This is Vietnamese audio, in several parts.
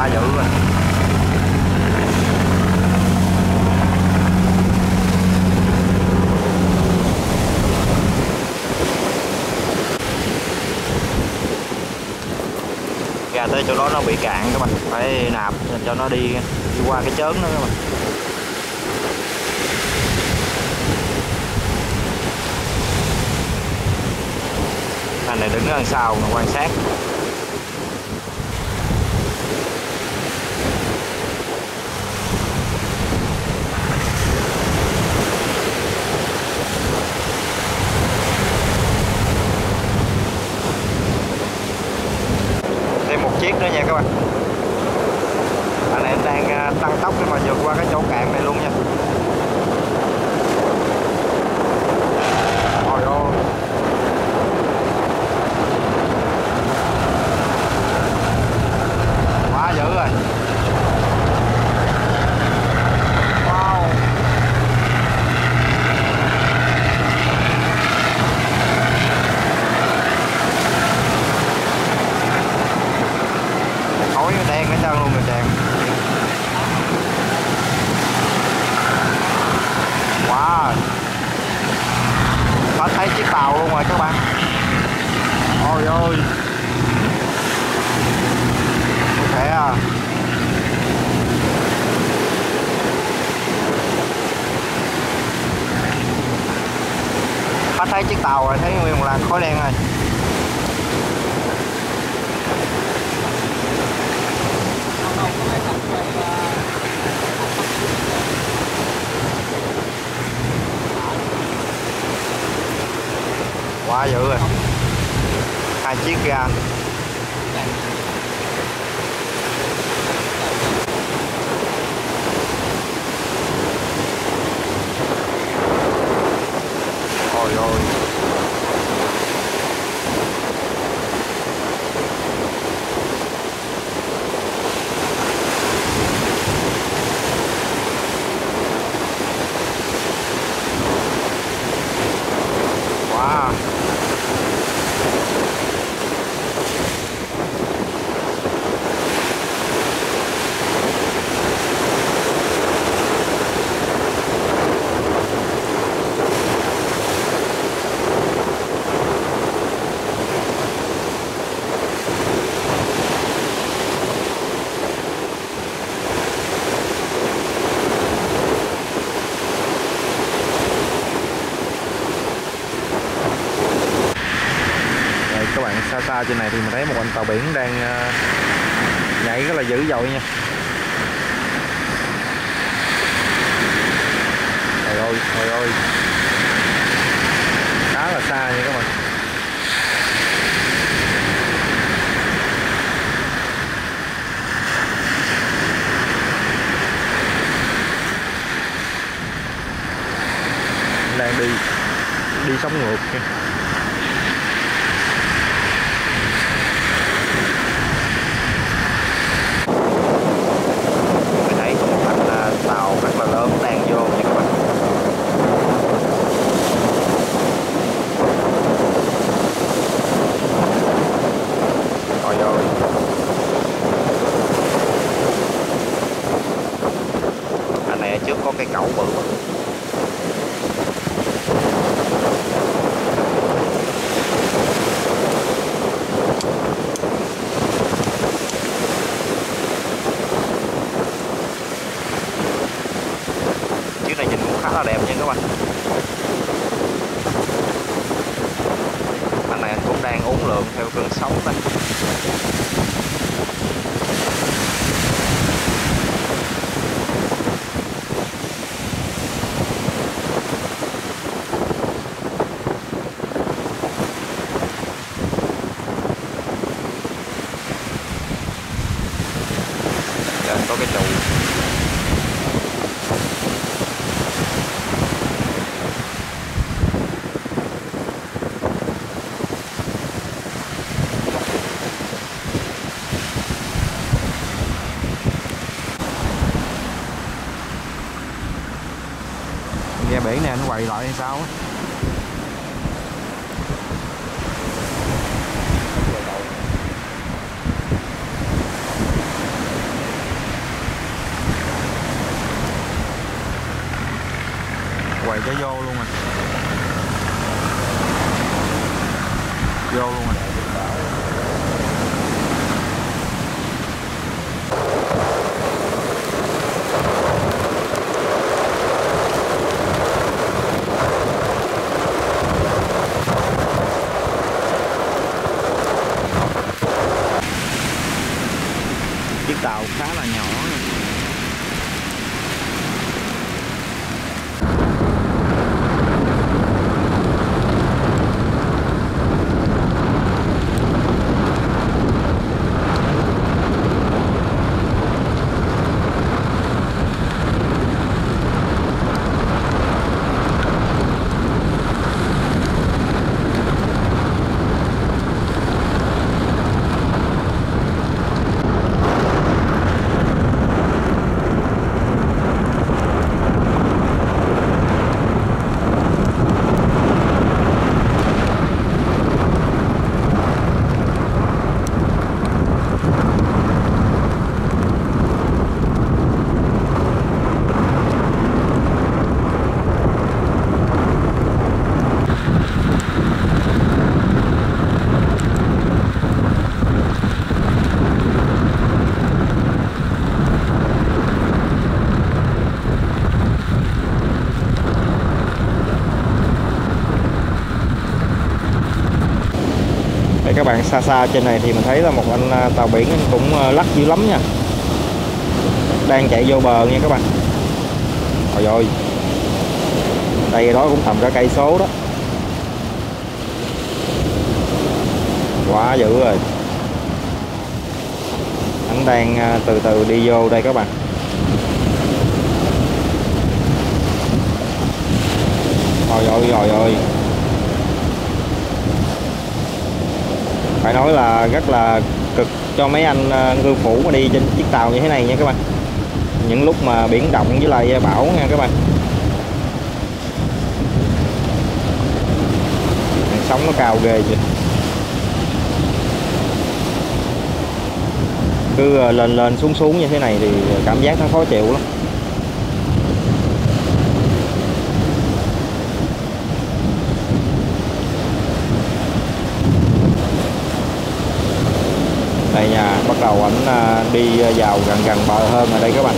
quá dữ rồi. Ra tới chỗ đó nó bị cạn các bạn, phải nạp cho nó đi qua cái chớn đó các bạn. Anh này đứng ở đằng sau mà quan sát. Thêm một chiếc nữa nha các bạn. Anh em đang tăng tốc để mà vượt qua cái chỗ cạn này luôn nha. Ôi ôi. Quá dữ rồi. Wow. Khói nó đen hết trơn luôn rồi chàng. Wow. Có thấy chiếc tàu luôn rồi các bạn. Ôi ôi. Khỏe à. Có thấy chiếc tàu rồi, thấy nguyên một làn khói đen rồi. Quá dữ rồi. Hai chiếc ra. Ôi ôi. Wow. Các bạn, xa xa trên này thì mình thấy một anh tàu biển đang nhảy rất là dữ dội nha. Trời ơi, khá là xa nha các bạn. Đang đi sóng ngược nha. Tàu rất là lớn đang vô nha các bạn. Ôi ôi. Anh này ở trước có cây cẩu bự. Khá là đẹp nha các bạn. Anh này anh cũng đang uốn lượn theo cơn sóng đây. Có cái trụ. Ghe biển này nó quay lại hay sao á. rồi cho vô luôn rồi. Vô luôn rồi. Chiếc tàu khá là nhỏ. Các bạn, xa xa trên này thì mình thấy là một anh tàu biển anh cũng lắc dữ lắm nha, đang chạy vô bờ nha các bạn. Rồi rồi, đây đó cũng tầm cả cây số đó, quá dữ rồi. Anh đang từ từ đi vô đây các bạn. Rồi rồi rồi rồi, phải nói là rất là cực cho mấy anh ngư phủ mà đi trên chiếc tàu như thế này nha các bạn. Những lúc mà biển động với lại bão nha các bạn. Sóng nó cao ghê chưa. Cứ lên lên xuống xuống như thế này thì cảm giác nó khó chịu lắm. Đây nha, bắt đầu ảnh đi vào gần gần bờ hơn ở đây các bạn.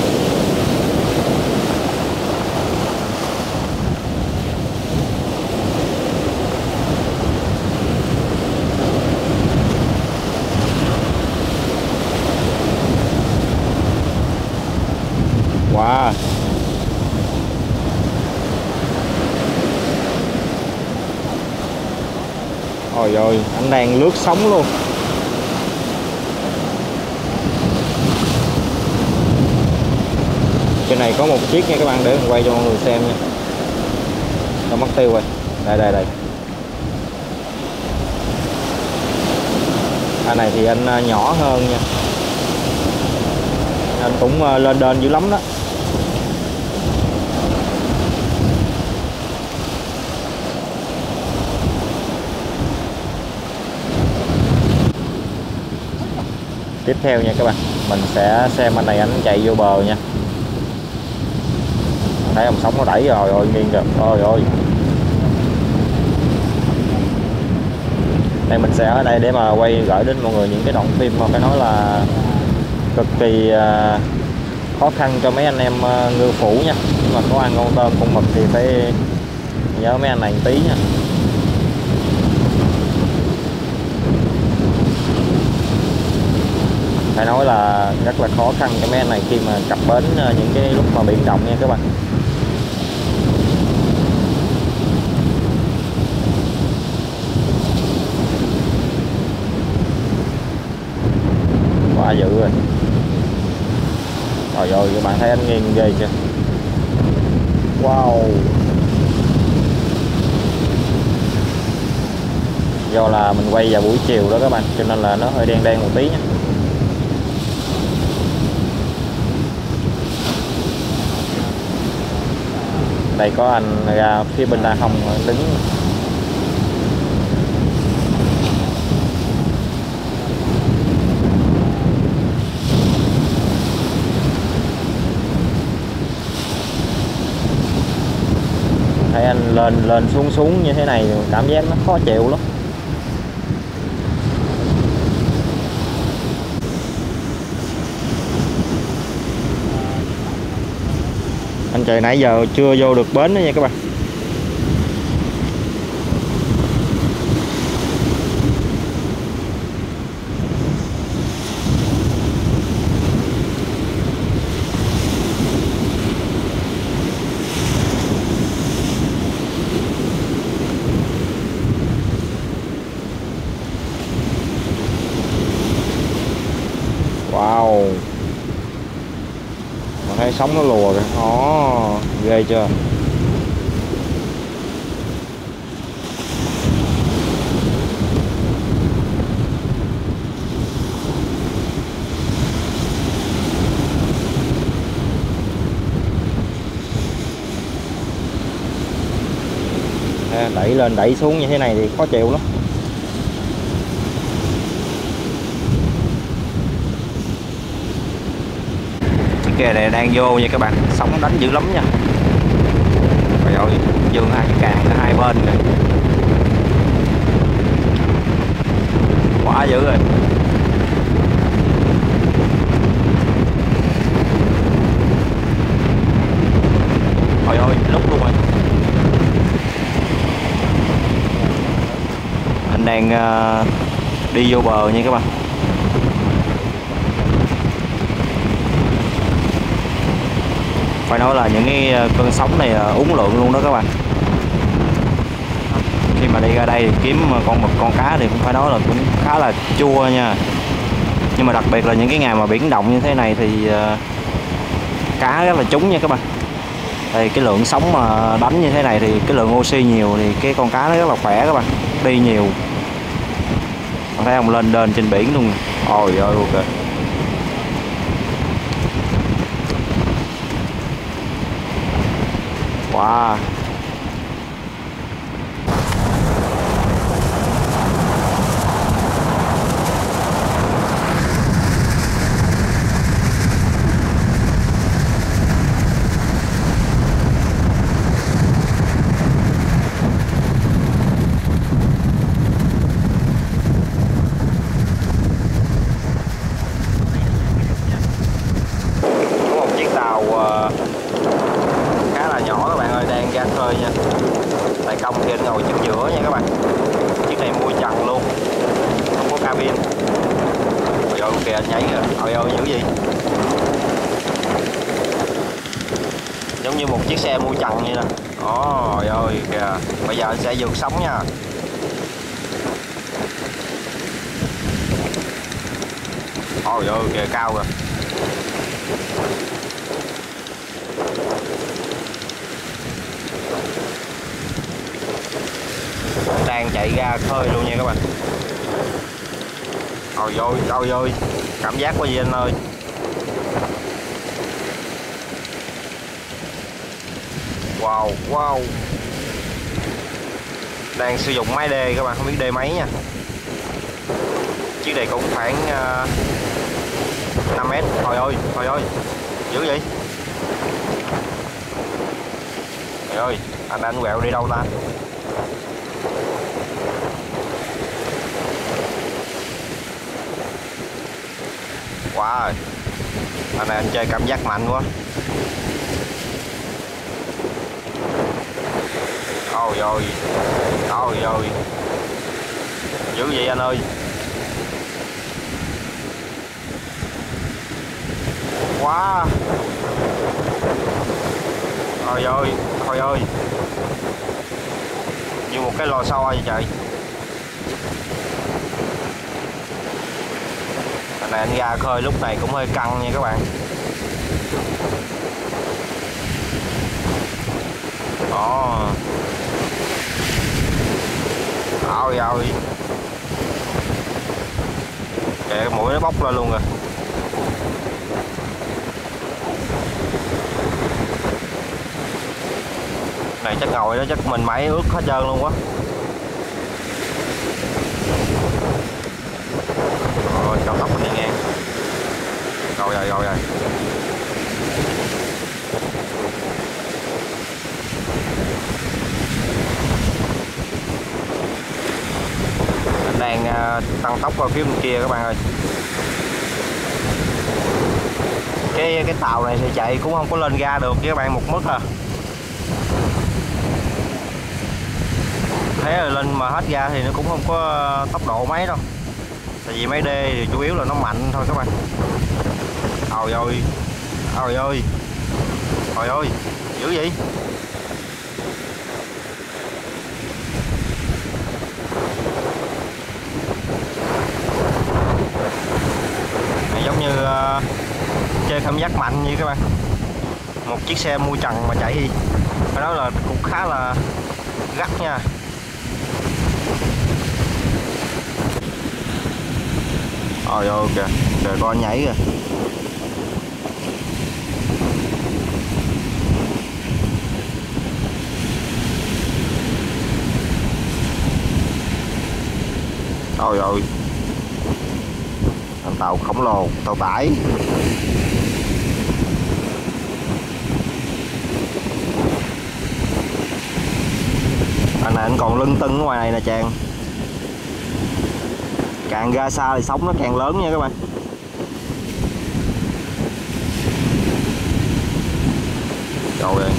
Wow. Ôi ôi, anh đang lướt sóng luôn. Trên này có một chiếc nha các bạn, để mình quay cho mọi người xem nha. Nó mất tiêu rồi. Đây đây đây. Anh này thì anh nhỏ hơn nha. Anh cũng lên đên dữ lắm đó. Tiếp theo nha các bạn, mình sẽ xem anh này anh chạy vô bờ nha. Thấy ông sóng nó đẩy rồi, ôi nghiêng kìa, ôi ôi. Đây mình sẽ ở đây để mà quay gửi đến mọi người những cái đoạn phim mà phải nói là cực kỳ khó khăn cho mấy anh em ngư phủ nha. Nhưng mà có ăn con tôm con mực thì phải nhớ mấy anh này một tí nha. Phải nói là rất là khó khăn cho mấy anh này khi mà cập bến những cái lúc mà biển động nha các bạn. Quá dữ rồi. Rồi rồi, các bạn thấy anh nghiêng ghê chưa. Wow. Do là mình quay vào buổi chiều đó các bạn, cho nên là nó hơi đen đen một tí nhé. Đây có anh ra phía bên đa hông đứng. lên lên xuống như thế này cảm giác nó khó chịu lắm. Anh chạy nãy giờ chưa vô được bến đó nha các bạn. Wow, mà thấy sóng nó lùa kìa. Ghê chưa. Đẩy lên đẩy xuống như thế này thì khó chịu lắm. Chiếc ghe này đang vô nha các bạn, sóng đánh dữ lắm nha. Trời ơi, dương hai càng hai bên rồi, quá dữ rồi. Trời ơi, lúc luôn rồi. Anh đang đi vô bờ nha các bạn. Phải nói là những cái cơn sóng này uốn lượn luôn đó các bạn. Khi mà đi ra đây thì kiếm con mực con cá thì cũng phải nói là cũng khá là chua nha. Nhưng mà đặc biệt là những cái ngày mà biển động như thế này thì cá rất là trúng nha các bạn. Thì cái lượng sóng mà đánh như thế này thì cái lượng oxy nhiều thì cái con cá nó rất là khỏe các bạn, đi nhiều. Bạn thấy không, lên đên trên biển luôn. Ôi ơi, ok. Wow. Có một chiếc tàu khá là nhỏ các bạn ơi, đang ra khơi nha. Tài công thì anh ngồi chính giữa nha các bạn. Chiếc này mua trần luôn, không có cabin. Ôi ơi kìa, anh nhảy kìa. Ôi ơi, dữ gì. Giống như một chiếc xe mua trần vậy nè. Ôi ơi kìa. Bây giờ anh sẽ vượt sóng nha. Ôi ơi kìa, cao kìa. Đang chạy ra khơi luôn nha các bạn. Ôi ơi, cảm giác quá gì anh ơi. Wow, wow. Đang sử dụng máy D các bạn, không biết D mấy nha. Chiếc này cũng khoảng 5 mét. Thôi ơi, dữ vậy. Trời ơi, anh quẹo đi đâu ta? Wow, anh này anh chơi cảm giác mạnh quá. Ôi ơi, dữ vậy anh ơi. Wow. Ôi ơi, như một cái lò xo vậy trời. Anh này anh ra khơi lúc này cũng hơi căng nha các bạn. Ôi kìa, cái mũi nó bốc lên luôn rồi. Này chắc ngồi đó chắc mình mày ướt hết trơn luôn quá. Rồi cao tốc mình đi ngang. Rồi. tăng tốc qua phía bên kia các bạn ơi. Cái tàu này thì chạy cũng không có lên ga được với các bạn, một mức à. Thế rồi lên mà hết ga thì nó cũng không có tốc độ mấy đâu. Tại vì máy D thì chủ yếu là nó mạnh thôi các bạn. Ôi ơi, ôi ơi, ôi ơi, dữ vậy. Này giống như chơi cảm giác mạnh như các bạn. Một chiếc xe mui trần mà chạy phải nói là cũng khá là gắt nha. Ôi ơi kìa, kìa con nhảy kìa. Ôi ơi, thành tàu khổng lồ, tàu tải. Anh này anh còn lưng tưng ở ngoài này nè chàng. Càng ra xa thì sóng nó càng lớn nha các bạn. Trời ơi.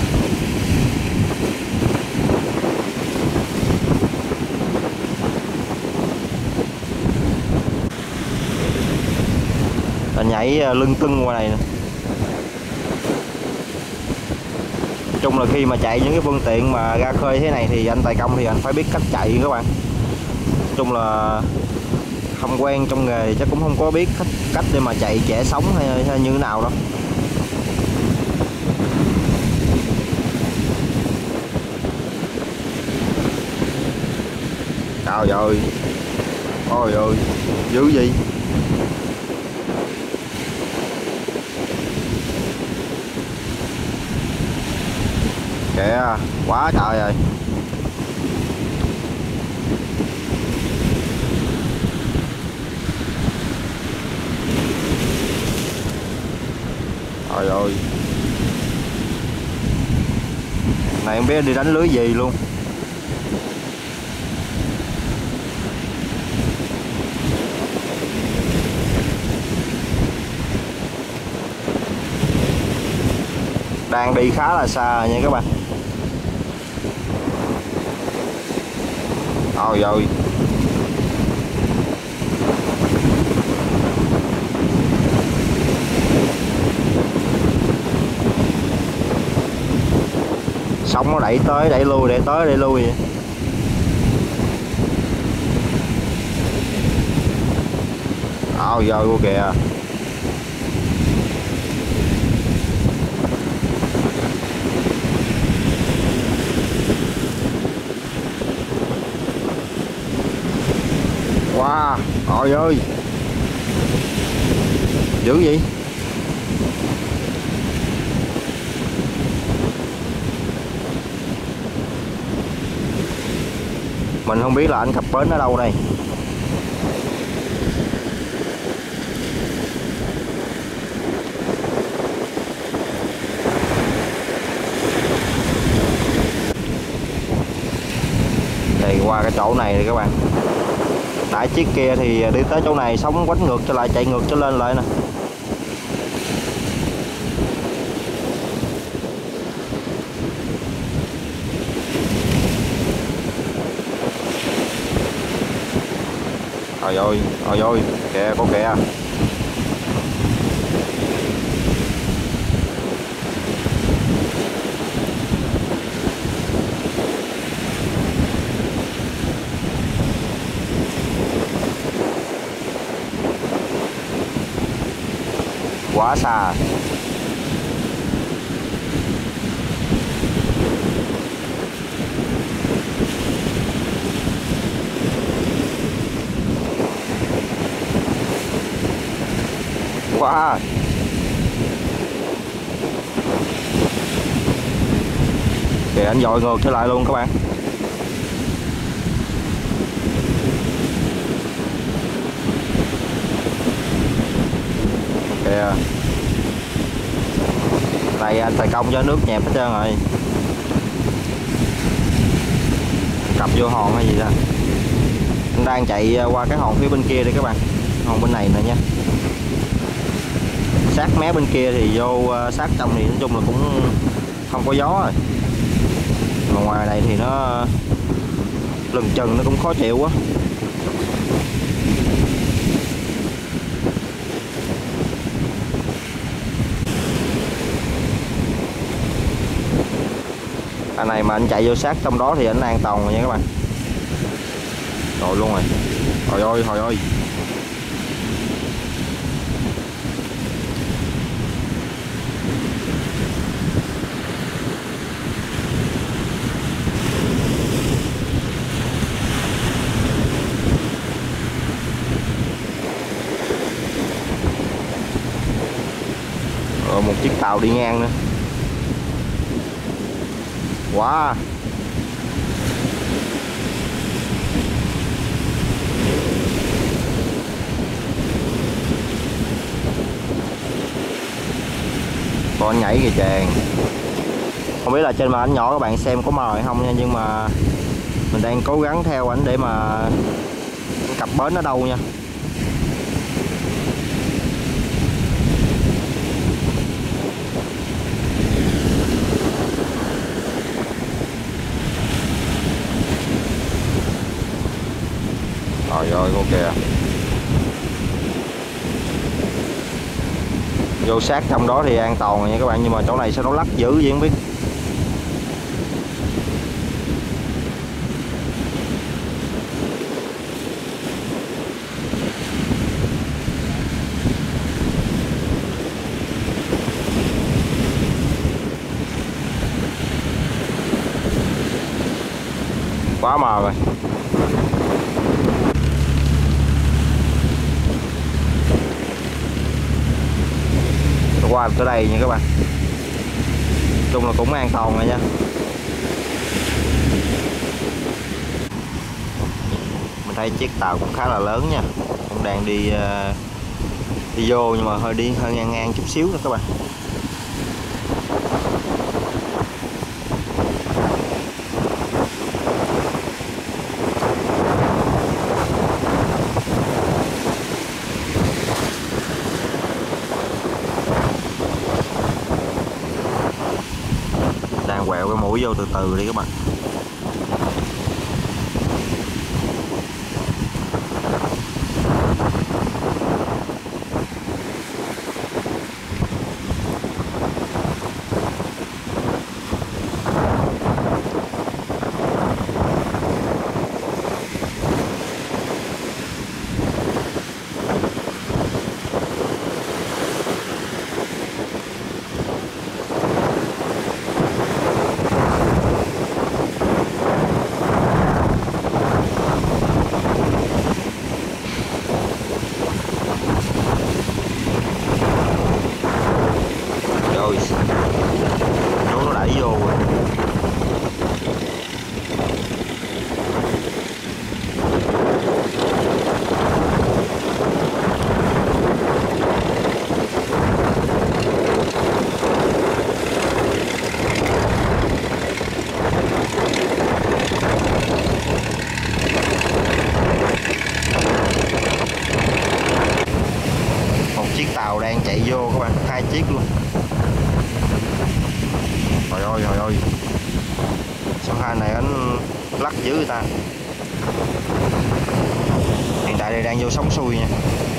Anh nhảy lưng tưng ngoài này nè. Nói chung là khi mà chạy những cái phương tiện mà ra khơi thế này thì anh tài công thì anh phải biết cách chạy các bạn. Nói chung là không quen trong nghề chắc cũng không có biết cách để mà chạy chẻ sóng hay như thế nào đâu. Trời ơi, ôi ơi, dữ gì. Kìa, quá trời rồi. Trời ơi. Này không biết đi đánh lưới gì luôn. Đang đi khá là xa rồi nha các bạn. Ôi ơi. Sóng nó đẩy tới đẩy lui, đẩy tới đẩy lui vậy. Ôi giời cô kìa. Wow, ôi ơi. Dữ vậy. Mình không biết là anh cập bến ở đâu đây. Đây qua cái chỗ này thì các bạn. Nãy chiếc kia thì đi tới chỗ này sóng quánh ngược trở lại, chạy ngược trở lên lại nè. Ôi ôi, kìa có kìa. Quá xa. Wow. Kìa anh dội ngược trở lại luôn các bạn. Kìa. Này anh tài công cho nước nhẹp hết trơn rồi. Cặp vô hòn hay gì đó. Anh đang chạy qua cái hòn phía bên kia đây các bạn, hòn bên này nè nha. Sát mé bên kia thì vô sát trong thì nói chung là cũng không có gió rồi, mà ngoài này thì nó lừng chừng nó cũng khó chịu quá. Anh này mà anh chạy vô sát trong đó thì anh an toàn rồi nha các bạn. Rồi luôn rồi. Trời ơi, trời ơi. Rồi một chiếc tàu đi ngang nữa. Wow. Con nhảy kìa chàng. Không biết là trên màn ảnh nhỏ các bạn xem có mờ hay không nha, nhưng mà mình đang cố gắng theo ảnh để mà cặp bến ở đâu nha. Trời ơi, cô kìa. Vô sát trong đó thì an toàn rồi nha các bạn, nhưng mà chỗ này sao nó lắc dữ vậy không biết. Quá mờ rồi. Qua tới đây nha các bạn, nói chung là cũng an toàn rồi nha. Mình thấy chiếc tàu cũng khá là lớn nha, cũng đang đi đi vô nhưng mà hơi ngang ngang chút xíu nữa các bạn. Quẹo cái mũi vô từ từ đi các bạn. Nó đẩy vô rồi. Một chiếc tàu đang chạy vô các bạn, hai chiếc luôn. Trời ơi, trời ơi. Sao hai này anh lắc dữ người ta. Hiện tại đây đang vô sóng xuôi nha.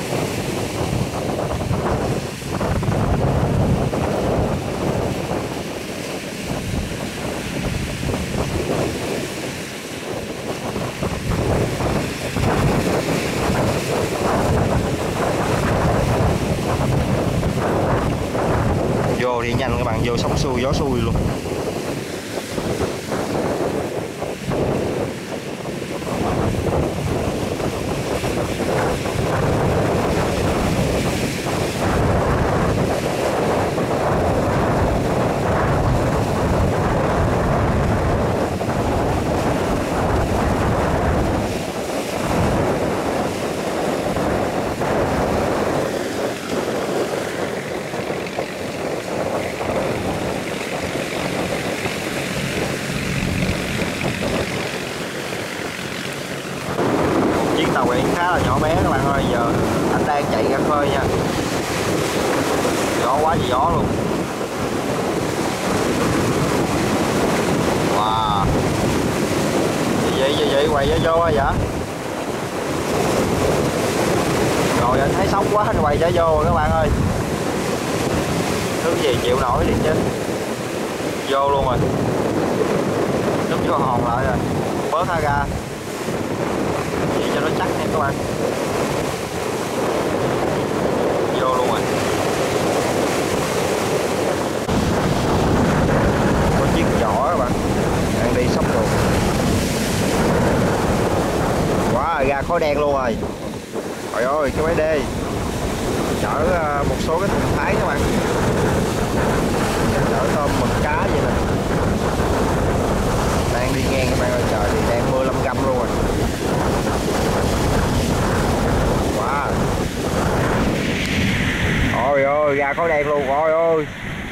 Vô đi nhanh các bạn, vô sóng xuôi gió xuôi luôn. là nhỏ bé các bạn ơi. Giờ anh đang chạy ra khơi nha, gió quá trời gió luôn. Wow, gì vậy quay vô vô vậy? Rồi anh thấy sóng quá anh quay trở vô rồi các bạn ơi. Nước gì chịu nổi đi chứ. Vô luôn rồi. Nước vô hòn lại rồi. Bớt ha ra. Vậy cho nó chắc nha các bạn. Vô luôn rồi. Có chiếc nhỏ các bạn. Đang đi sắp rồi. Quá ra khói đen luôn rồi. Trời ơi cái máy đê chở một số cái thùng thái các bạn, chở tôm mực cá vậy nè, đang đi ngang các bạn ơi. Trời thì đang mưa lâm găm luôn rồi. Wow, ôi ôi ra khói đen luôn. Ôi ôi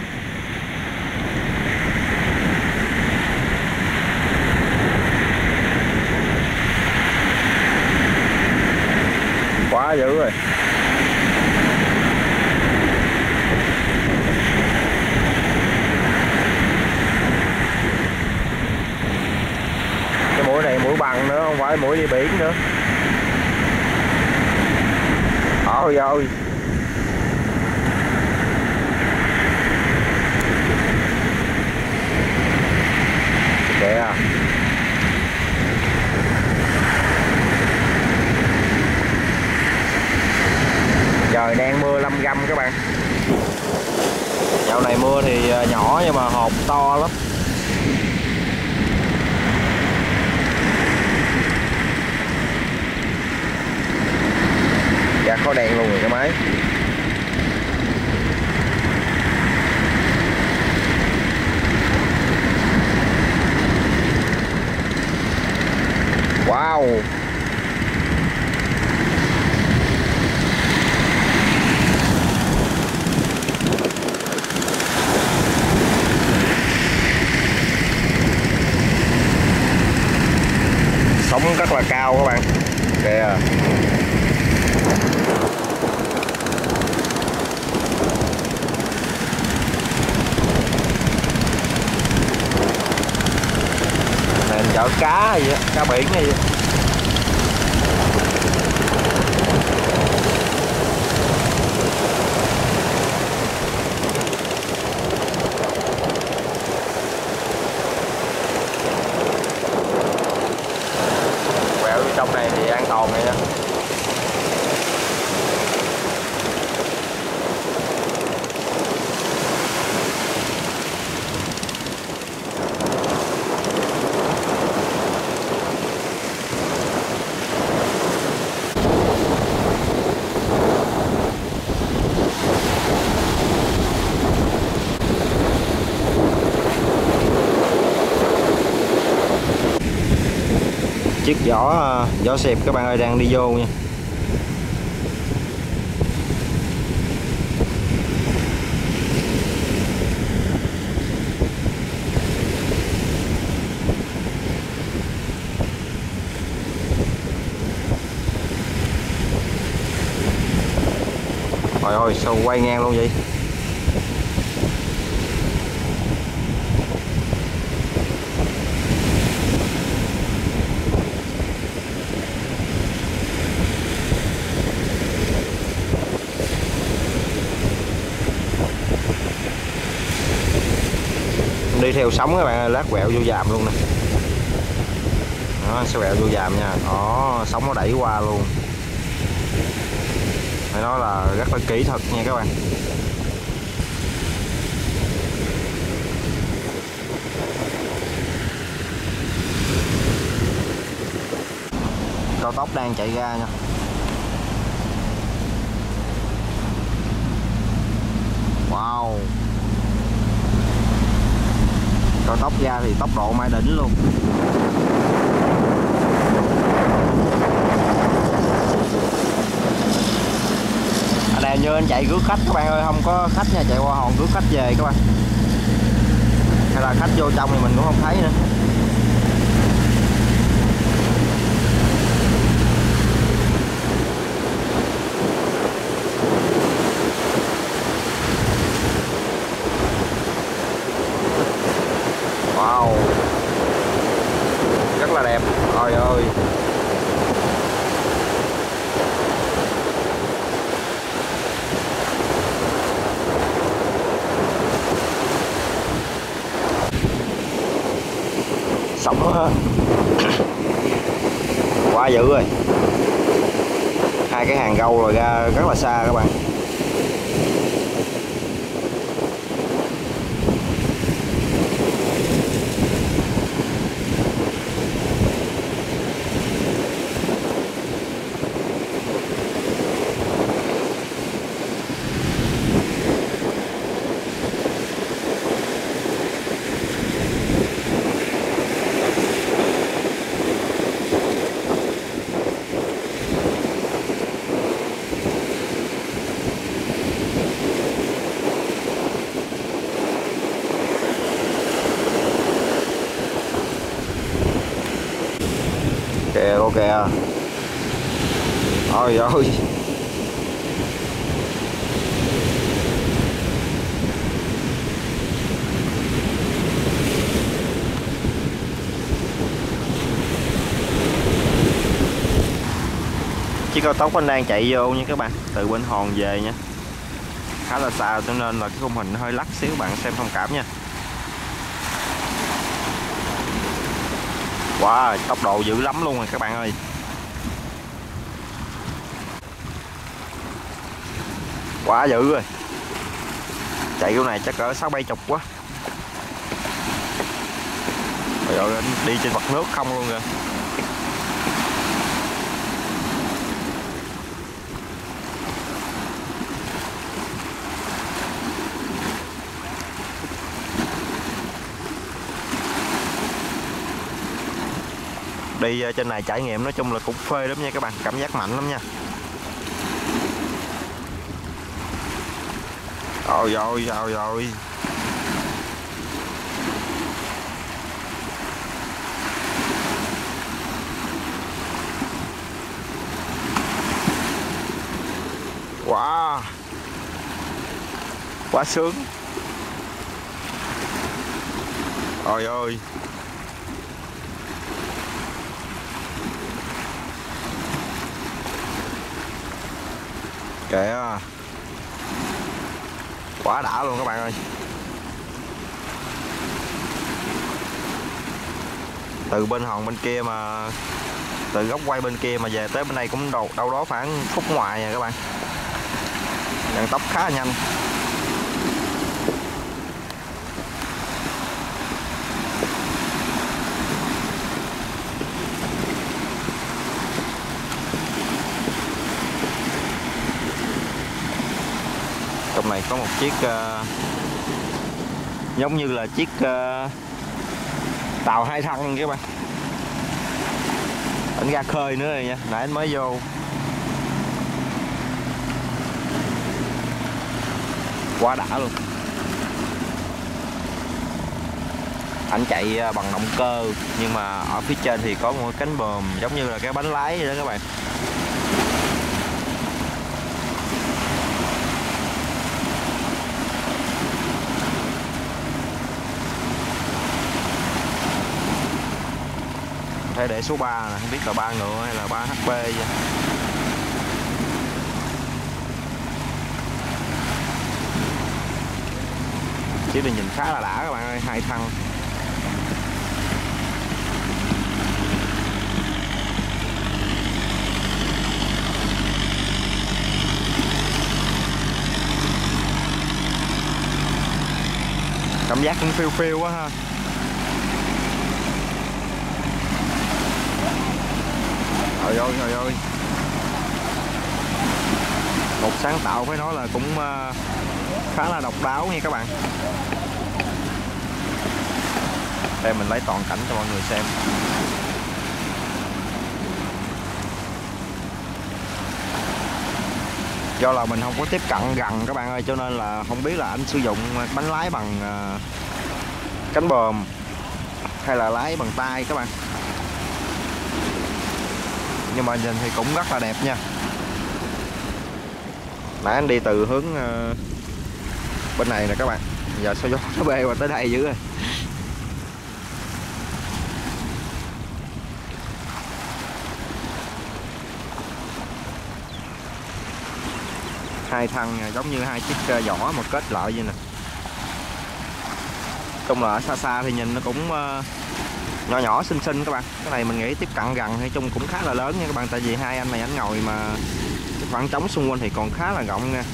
quá dữ rồi. Cái mũi này mũi bằng nữa, không phải mũi đi biển nữa. Ôi ôi kìa. Trời đang mưa lâm râm các bạn. Dạo này mưa thì nhỏ nhưng mà hột to lắm. Dạ có đèn luôn rồi cái máy. Wow, sóng rất là cao các bạn kìa. Này chở cá hay vậy, cá biển hay vậy. Quẹo trong này thì an toàn này nha. Chiếc giỏ xẹp các bạn ơi đang đi vô nha. Trời ơi sao quay ngang luôn vậy. Đi theo sóng các bạn ơi, lát quẹo vô dàm luôn nè. Đó, sẽ quẹo vô dàm nha. Đó, sóng nó đẩy qua luôn. Phải nói là rất là kỹ thuật nha các bạn. Cao tốc đang chạy ra nha. Wow, cao tốc ra thì tốc độ mãi đỉnh luôn. Ở đây như anh chạy rước khách các bạn ơi, không có khách nha, chạy qua hòn rước khách về các bạn. Hay là khách vô trong thì mình cũng không thấy nữa. sóng á. Quá dữ rồi. Hai cái hàng gâu rồi ra rất là xa các bạn. Kìa cô kìa. Ôi ôi. Chiếc cao tốc anh đang chạy vô nha các bạn, từ Bên Hòn về nha. Khá là xa cho nên là cái khung hình hơi lắc xíu, bạn xem thông cảm nha. Wow, tốc độ dữ lắm luôn rồi các bạn ơi. Quá dữ rồi. Chạy kiểu này chắc cỡ 6-70 quá. Trời ơi, đi trên mặt nước không luôn kìa. Đi trên này trải nghiệm nói chung là cũng phê lắm nha các bạn, cảm giác mạnh lắm nha. Rồi rồi rồi rồi. Wow, quá sướng. Ôi ơi. Kìa. Quá đã luôn các bạn ơi. Từ bên hòn bên kia mà, từ góc quay bên kia mà về tới bên đây cũng đâu đó khoảng phút ngoài nha các bạn. Vận tốc khá là nhanh. Trong này có một chiếc giống như là chiếc tàu 2 thân các bạn. Anh ra khơi nữa rồi nha, nãy anh mới vô. Quá đã luôn. Anh chạy bằng động cơ nhưng mà ở phía trên thì có một cái cánh buồm giống như là cái bánh lái vậy đó các bạn. Phải để số 3 nè, không biết là 3 ngựa hay là 3 HP vậy. Chiếc này nhìn khá là đã các bạn ơi, 2 thân. Cảm giác cũng phiêu phiêu quá ha. Trời ơi trời ơi. Một sáng tạo phải nói là cũng khá là độc đáo nha các bạn. Đây mình lấy toàn cảnh cho mọi người xem. Do là mình không có tiếp cận gần các bạn ơi, cho nên là không biết là anh sử dụng bánh lái bằng cánh buồm hay là lái bằng tay các bạn. Nhưng mà nhìn thì cũng rất là đẹp nha. Nãy anh đi từ hướng bên này nè các bạn, giờ sao gió nó bê qua tới đây dữ rồi. Hai thân giống như hai chiếc giỏ mà kết lại vậy nè. Trong là ở xa xa thì nhìn nó cũng nhỏ nhỏ xinh xinh các bạn. Cái này mình nghĩ tiếp cận gần hay chung cũng khá là lớn nha các bạn, tại vì hai anh này anh ngồi mà cái khoảng trống xung quanh thì còn khá là rộng nha.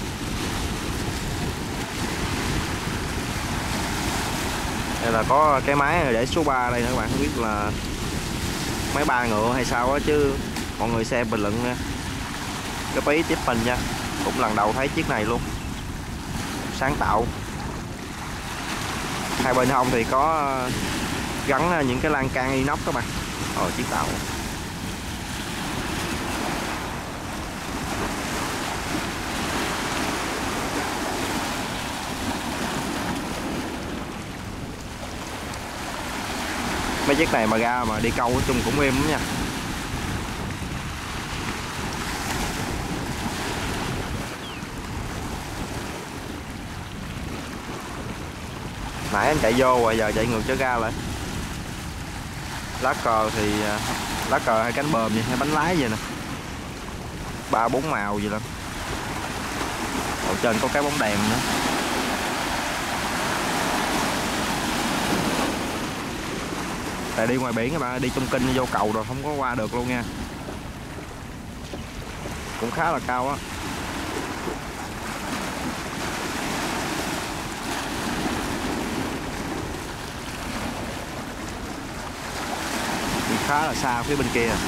Đây là có cái máy để số 3 đây nữa các bạn, không biết là máy ba ngựa hay sao á, chứ mọi người xem bình luận nha. Cái phí tiếp mình nha, cũng lần đầu thấy chiếc này luôn, sáng tạo. Hai bên hông thì có gắn những cái lan can inox các bạn. Chiếc tàu mấy chiếc này mà ra mà đi câu chung cũng êm lắm nha. Nãy anh chạy vô rồi giờ chạy ngược trở ra lại. Lá cờ thì lá cờ hay cánh bờm vậy, hay bánh lái vậy nè, 3-4 màu gì lắm. Ở trên có cái bóng đèn nữa. Tại đi ngoài biển các bạn, đi trong kinh vô cầu rồi không có qua được luôn nha, cũng khá là cao á. Đi khá là xa phía bên kia.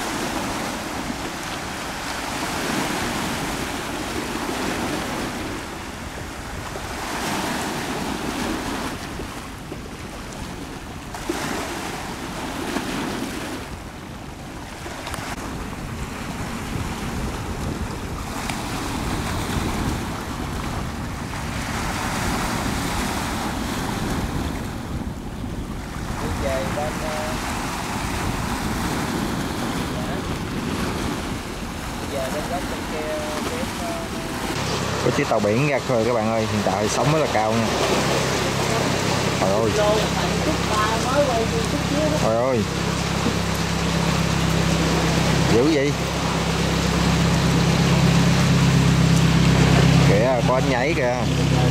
Có chiếc tàu biển ra khơi các bạn ơi, hiện tại sóng rất là cao nha. Trời ơi. Trời ơi. Dữ vậy. Kìa, có anh nhảy kìa.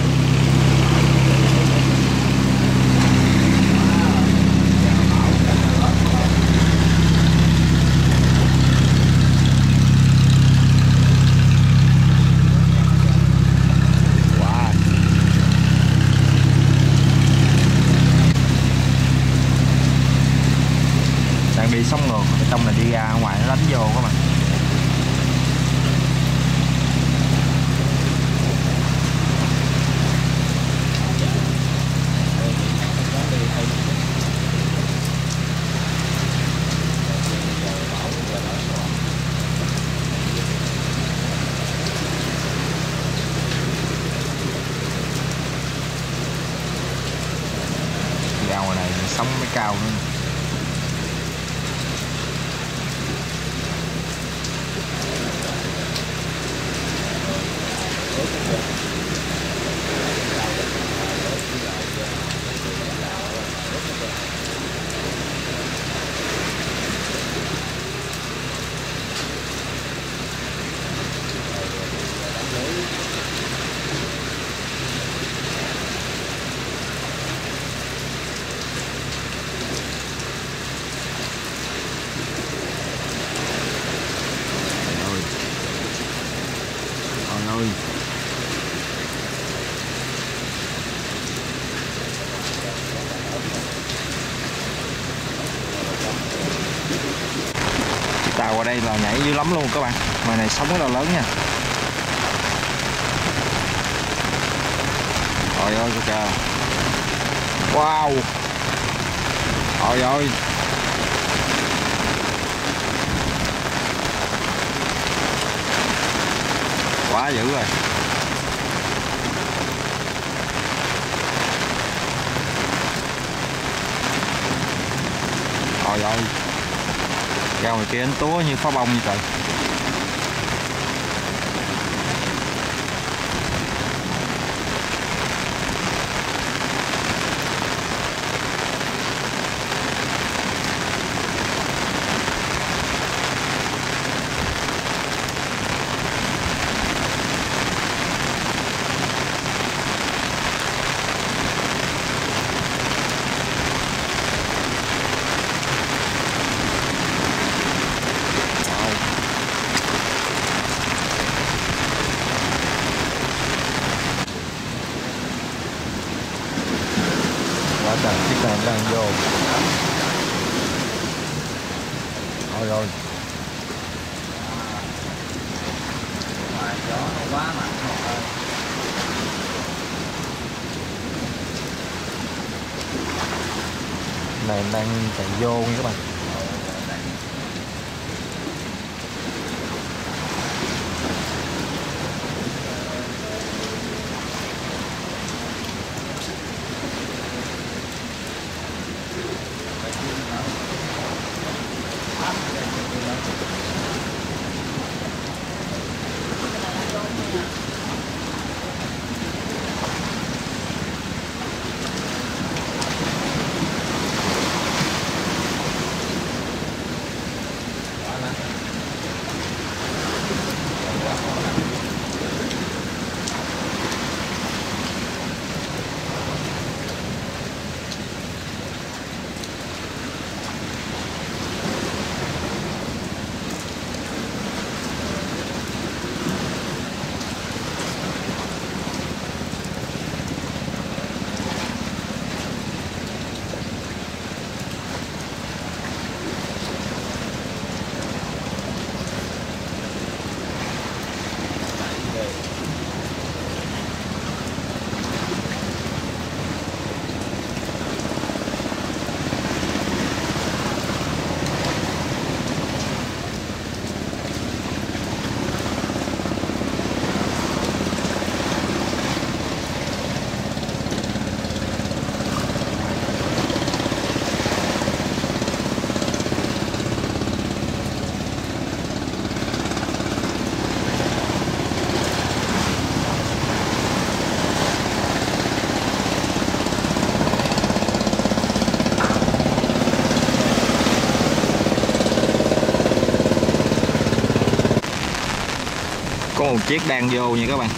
Đi sóng ngược, ở trong này đi ra ngoài nó đánh vô các bạn. Ra ngoài này sóng mới cao nữa. Ơi. Tàu ở đây là nhảy dữ lắm luôn các bạn, ngoài này sóng rất là lớn nha. Trời ơi kìa. Wow. Trời ơi. Quá dữ rồi. Trời ơi. Ra ngoài kia anh túa như pháo bông như trời. rồi, chiếc này đang vô. Thôi rồi. Gió nó quá mạnh rồi. Này đang chạy vô nha các bạn. Có một chiếc đang vô nha các bạn.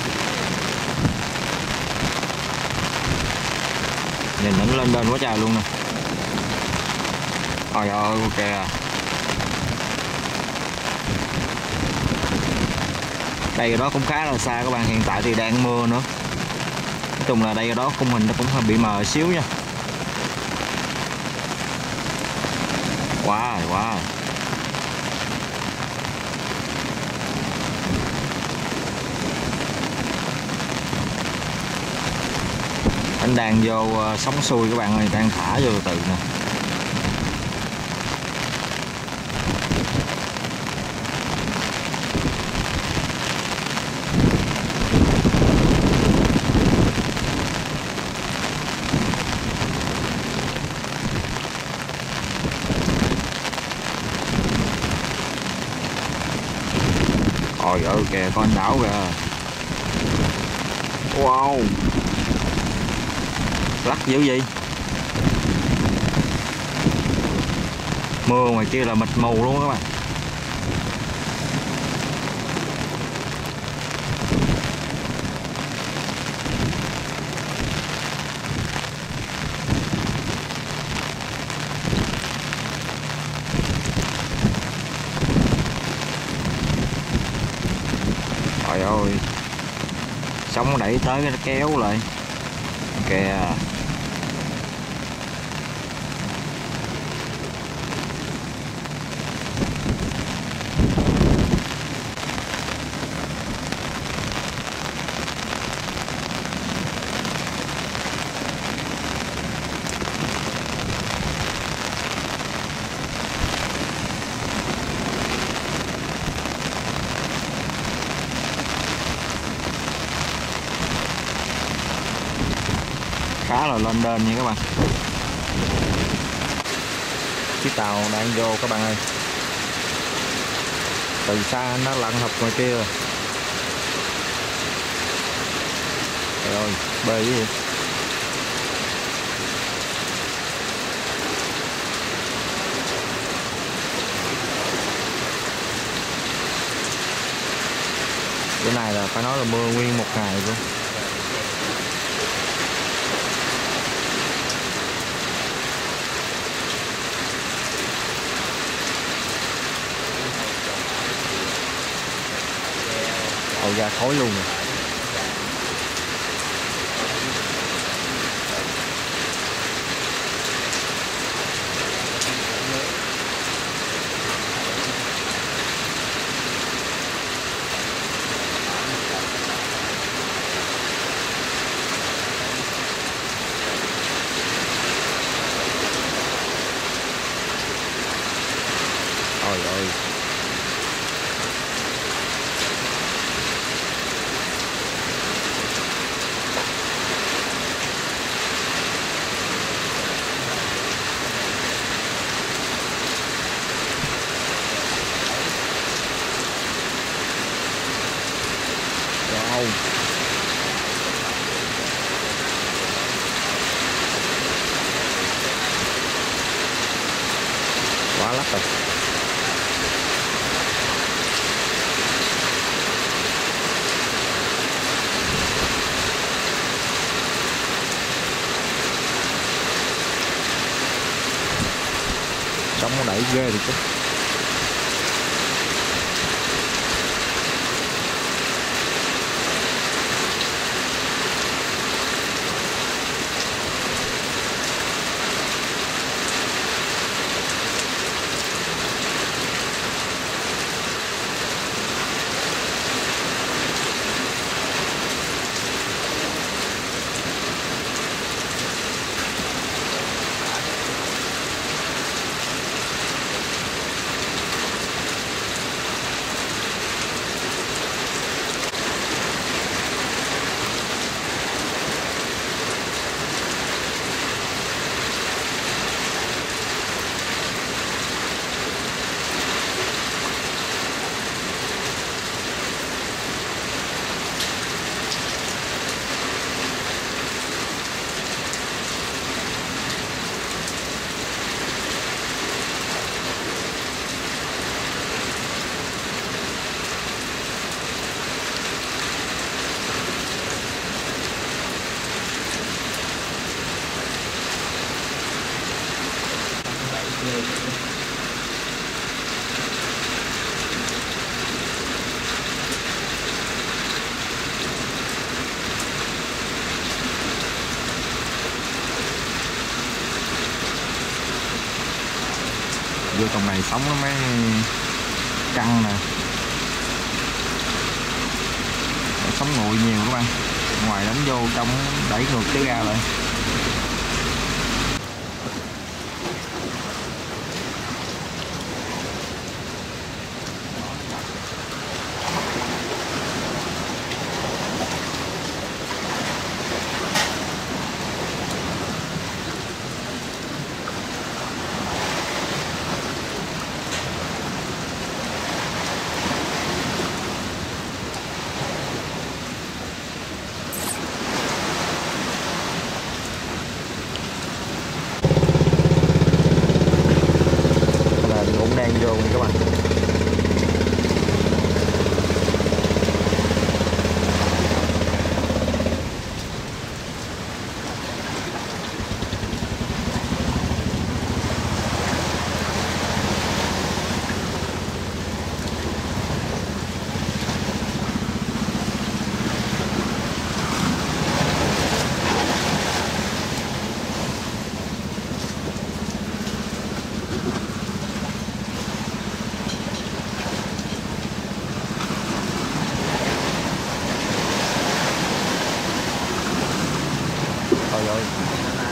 Nhìn nó lên lên quá trời luôn nè. Trời ơi, ok. Đây đó cũng khá là xa các bạn, hiện tại thì đang mưa nữa. Nói chung là đây đó khung hình nó cũng hơi bị mờ xíu nha. Quá rồi, quá rồi. Anh đang vô sóng xuôi các bạn ơi, đang thả vô từ nè. Ôi ơi kìa, con đảo kìa. Wow, lắc dữ gì. Mưa ngoài kia là mịt mù luôn các bạn. Trời ơi, sóng đẩy tới cái nó kéo lại kìa. Khá là lên đên nha các bạn. Chiếc tàu đang vô các bạn ơi. Từ xa nó lặn hợp ngoài kia rồi. Trời ơi, bê gì vậy? Bữa này là phải nói là mưa nguyên một ngày luôn. Ồ, ra khói luôn rồi. Sóng nó đẩy ghê thì chứ. Vô trong này sóng nó mới căng nè, sóng nguội nhiều các bạn, ngoài đánh vô trong đẩy ngược cái ga lại. Cũng đang vô nha các bạn. Trời ơi.